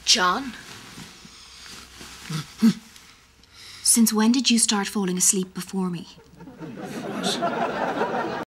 John? Since when did you start falling asleep before me?